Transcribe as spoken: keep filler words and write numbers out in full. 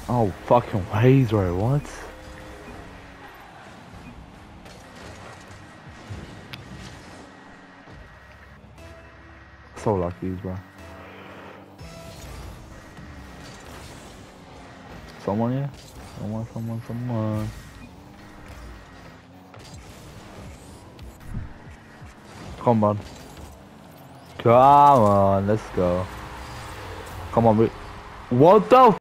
Oh, fucking ways, bro. What? So lucky, bro. Someone here? Someone, someone, someone. Come on. Come on, let's go. Come on, we. What the